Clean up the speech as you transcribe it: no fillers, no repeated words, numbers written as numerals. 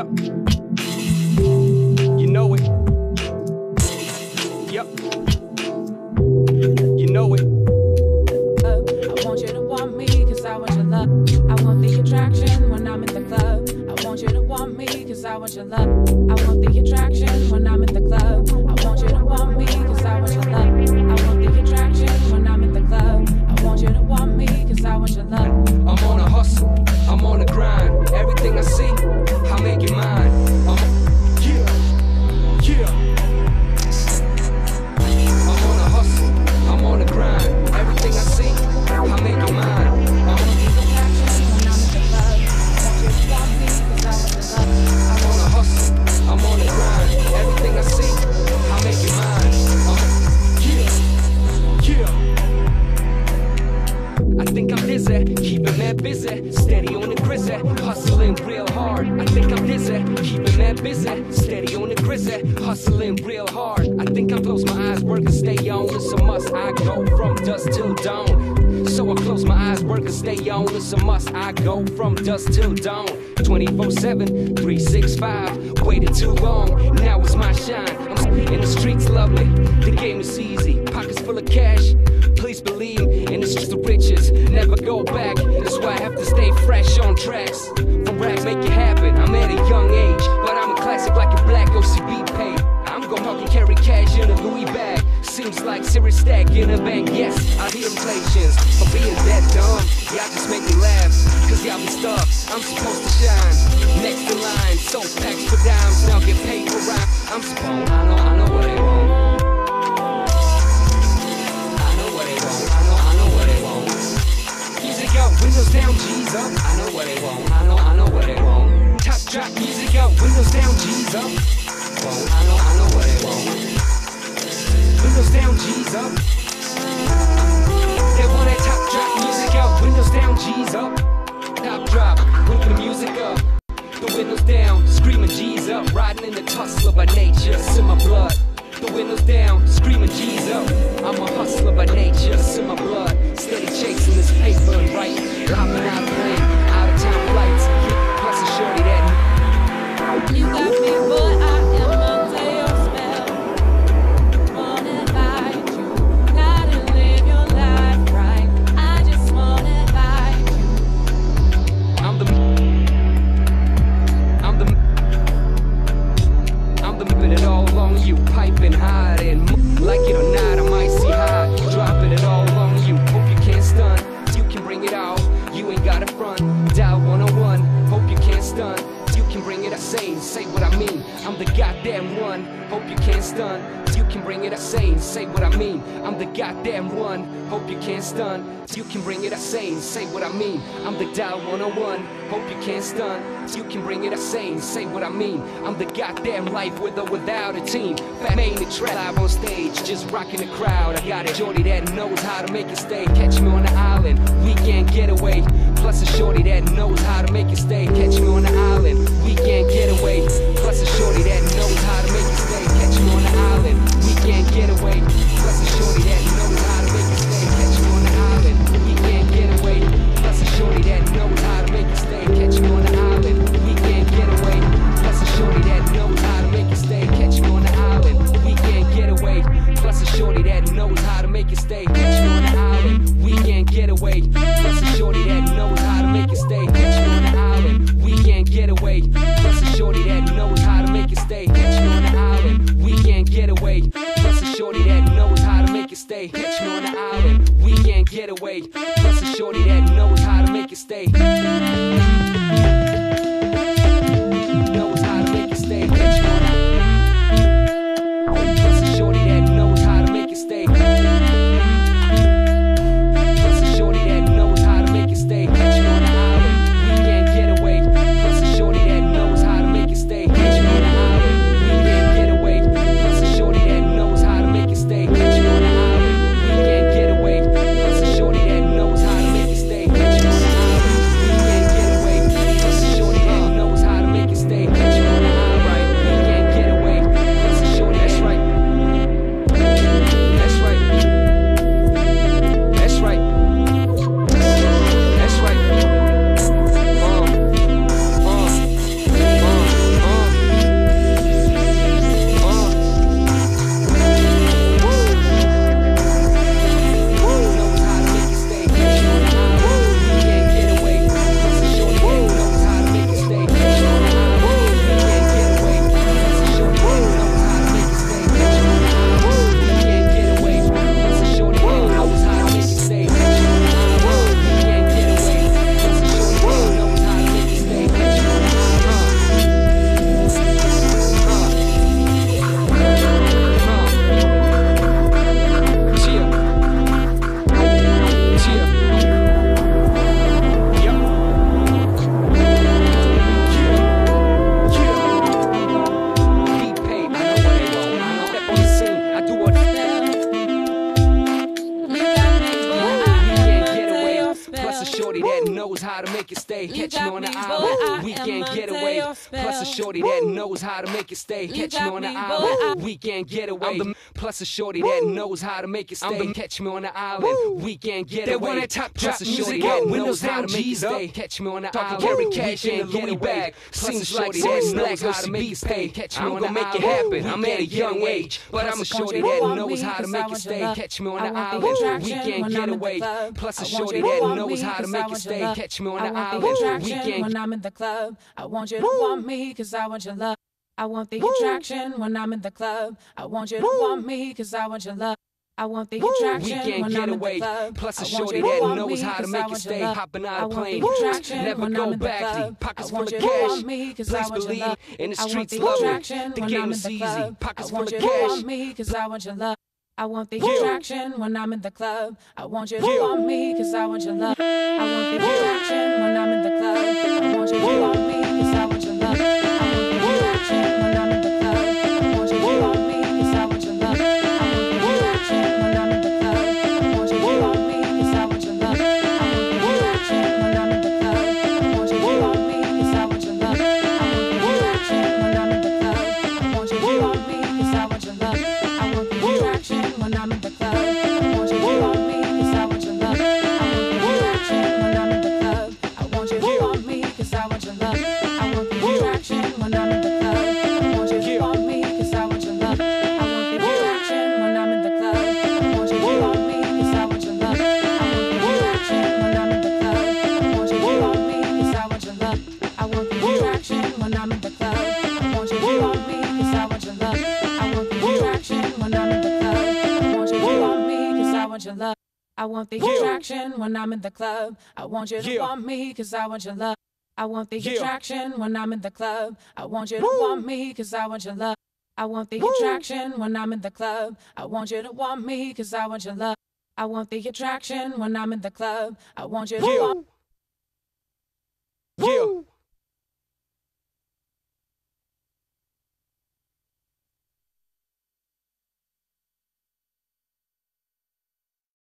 You know it. Yep. You know it. I want you to want me, cause I want your love. I want the attraction when I'm in the club. I want you to want me, cause I want your love. I want the attraction when I'm in the club. I want you to want me, cause I want your love. I want the attraction when I'm in the club. I want you to want me, cause I want your love. I'm on a hustle, I'm on a grind. Everything I see, I make it mine. Yeah. I'm on a hustle, I'm on a grind. Everything I see, I make it mine. I'm on a hustle, I'm on a grind. Everything I see, I make it mine. I think I'm busy, keeping mad busy, steady on the grizzy, hustling real hard. I think I'm busy, keeping mad busy, steady on the grizzy, hustling real hard. I think I close my eyes, work and stay on, it's a must. I go from dusk till dawn. So I close my eyes, work and stay on, it's a must. I go from dusk till dawn, 24/7, 365. Waited too long, now it's my shine. I'm in the streets, lovely. The game is easy, pockets full of cash. Please believe in the streets of riches, never go back. That's why I have to stay fresh on tracks. For rap, make it happen. I'm at a young age, but I'm a classic like a black OCB pay. I'm gon' help you carry cash in a Louis bag. Seems like serious stack in a bank. Yes, I hear inflations for being that dumb. Y'all just make me laugh, cause y'all be stuck. I'm supposed to shine. Next in line, so packs for dimes. Now get paid for rhyme. I'm supposed, I know what they want. Windows down, G's up. I know what they want. I know what they want. Top drop music up. Windows down, G's up. I know what they want. Windows down, G's up. They want that top drop music up. Windows down, G's up. Top drop with the music up. The windows down, screaming G's up. Riding in the tussle by nature, it's in my blood. The windows down, screaming G's up. I'm a hustler by nature, it's in my blood. Steady chasing this paper and right. Hopping out of plane, out of town flights. Plus a shorty that You got me, boy, I am under your spell. Wanna hide you, gotta live your life right. I just wanna hide you. I'm the moving it all along you, piping hiding. Like it or not, I'm icy hot. Dropping it all along you, hope you can't stun. You can bring it out, you ain't got it front. Dial 101, hope you can't stun. You can bring it, I say what I mean. I'm the goddamn one, hope you can't stun. You can bring it, I say what I mean. I'm the goddamn one, hope you can't stun. You can bring it, I say what I mean. I'm the dial 101, hope you can't stun. You can bring it, I say what I mean. I'm the goddamn life with or without a team. Fat main the trap, live on stage, just rocking the crowd. I got a shorty that knows how to make it stay. Catch me on the island, weekend getaway. Plus a shorty that knows how to make it stay. Catch me on the island, weekend getaway. Plus a shorty that knows how to make it stay. Catch me on the island, weekend getaway. Plus a shorty that knows how to make it stay. Catch me on the island, weekend getaway. Plus a shorty that knows how to make it stay. Catch me on the island, weekend getaway. Plus a shorty that knows how to make it stay. Catch me on the island, weekend getaway. Plus a shorty that knows how to make it stay. Catch me on the island, weekend getaway. Plus a shorty that knows how to make it stay. Catch me on the island, weekend getaway. Plus a shorty that knows how to make it stay. Catch me on the island, weekend getaway. Plus a shorty that knows how to make it stay. Catch me on the island, weekend getaway. Plus a shorty that knows how to make it stay. Knows how to make it stay. Catch me on the island. Plus a shorty that knows how to make it stay. Plus a shorty that knows how to make it stay. Catch me on the island, weekend getaway. Plus a shorty that knows how to make it stay. Catch me on the island, weekend getaway. Plus a shorty that knows how to make it stay. Catch me on the island, weekend getaway. Plus a shorty that knows weekend getaway. Plus a shorty that knows how to make it stay. Catch me on the island, weekend getaway. Plus a shorty that knows how to make it stay. Catch me on the island, weekend getaway. They want that top drop music that knows how to make it stay. Catch me on the island, carry cash in a Louis bag. Seems like that knows how to make it stay. Catch me on the make it happen. I'm at a young age, but I'm a shorty that knows how to make it stay. Catch me on the island, weekend getaway. Plus a shorty that knows how to make it stay. Catch me on the island, weekend. When I'm in the club, I want you to want me, cause I want your love. I want the attraction when I'm in the club. I want you to want me, cause I want your love. I want the attraction when I'm in the club. Plus a shorty that knows how to make it stay. Hopping out of plane, never go back. Pockets full of cash. Please believe in the streets love it. The game is easy. Pockets full of cash. Cause I want your love. I want the attraction when I'm in the club. I want you to want me, cause I want your love. I want the attraction when I'm in the club. I want you to want me, cause I want your love. I want the attraction when I'm in the club. I want you to want me, cause I want your love. I want the attraction when I'm in the club. I want you to want me, cause I want your love. I want the attraction when I'm in the club. I want you to want me, cause I want your love. I want the attraction when I'm in the club. I want you to want me, cause I want your love. I want the attraction when I'm in the club. I want you to want me, cause I want your love. I want the attraction when I'm in the club. I want you to want me, cause I want your love. I want the attraction when I'm in the club. I want you to want me, cause I want your love. I want the attraction when I'm in the club. I want you to want me, cause I want your love. I want the attraction when I'm in the club. I want you to want me, cause I want your love. I want the attraction when I'm in the club. I want you to want me, cause I want your love. I want the attraction when I'm in the club. I want you to want me, cause I want your love. I want the attraction when I'm in the club. I want you to want me, cause I want your love. I want the attraction when I'm in the club. I want you to want me, cause I want your love. I want the attraction when I'm in the club. I want you to want me, cause I want your love. I want the attraction when I'm in the club. I want you to want.